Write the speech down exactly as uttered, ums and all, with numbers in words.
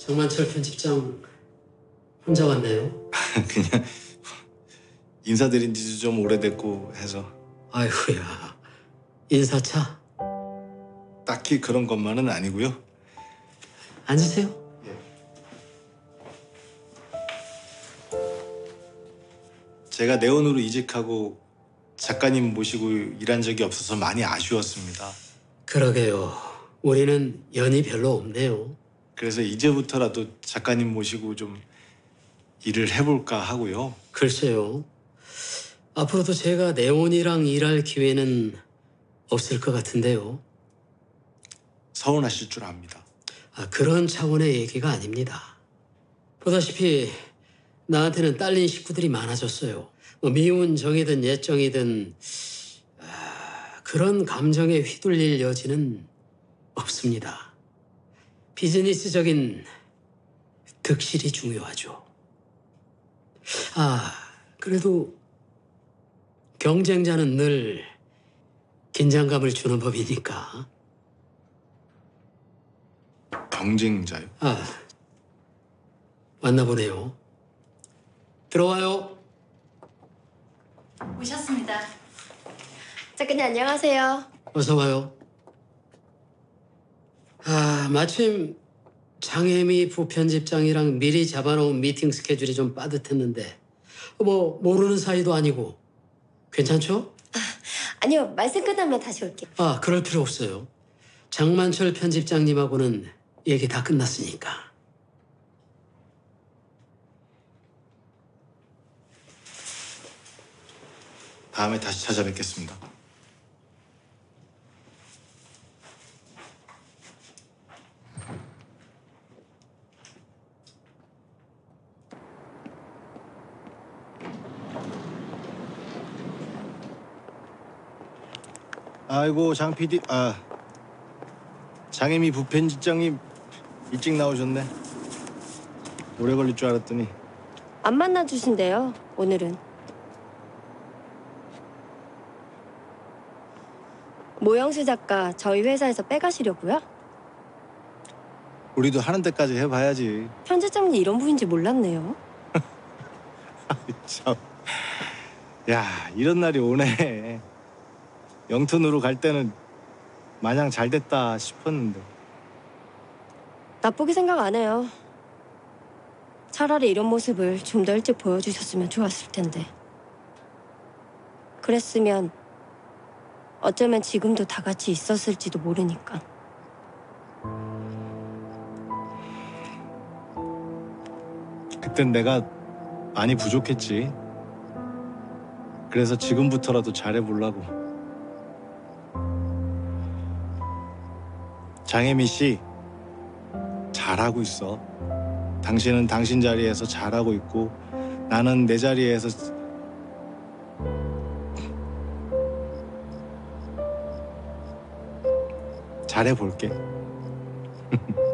장만철 편집장 혼자 왔네요. 그냥 인사드린 지도 좀 오래됐고 해서. 아이고야, 인사차? 딱히 그런 것만은 아니고요. 앉으세요. 예. 제가 네온으로 이직하고 작가님 모시고 일한 적이 없어서 많이 아쉬웠습니다. 그러게요. 우리는 연이 별로 없네요. 그래서 이제부터라도 작가님 모시고 좀 일을 해볼까 하고요. 글쎄요. 앞으로도 제가 네온이랑 일할 기회는 없을 것 같은데요. 서운하실 줄 압니다. 아, 그런 차원의 얘기가 아닙니다. 보다시피 나한테는 딸린 식구들이 많아졌어요. 뭐 미운 정이든 옛정이든 아, 그런 감정에 휘둘릴 여지는 없습니다. 비즈니스적인 득실이 중요하죠. 아, 그래도 경쟁자는 늘 긴장감을 주는 법이니까. 경쟁자요? 아, 왔나 보네요. 들어와요. 오셨습니다. 작가님 안녕하세요. 어서 와요. 아, 마침 장혜미 부편집장이랑 미리 잡아놓은 미팅 스케줄이 좀 빠듯했는데 뭐 모르는 사이도 아니고 괜찮죠? 아니요, 말씀 끝나면 다시 올게요. 아, 그럴 필요 없어요. 장만철 편집장님하고는 얘기 다 끝났으니까. 다음에 다시 찾아뵙겠습니다. 아이고 장 피디, 아 장혜미 부편집장님 일찍 나오셨네. 오래 걸릴 줄 알았더니. 안 만나주신대요, 오늘은. 모영수 작가 저희 회사에서 빼가시려고요? 우리도 하는 데까지 해봐야지. 편집장님 이런 분인지 몰랐네요. 참. 야, 이런 날이 오네. 영톤으로 갈 때는 마냥 잘 됐다 싶었는데. 나쁘게 생각 안 해요. 차라리 이런 모습을 좀 더 일찍 보여주셨으면 좋았을 텐데. 그랬으면 어쩌면 지금도 다 같이 있었을지도 모르니까. 그땐 내가 많이 부족했지. 그래서 지금부터라도 잘해보려고. 장혜미 씨, 잘하고 있어. 당신은 당신 자리에서 잘하고 있고 나는 내 자리에서 잘해볼게.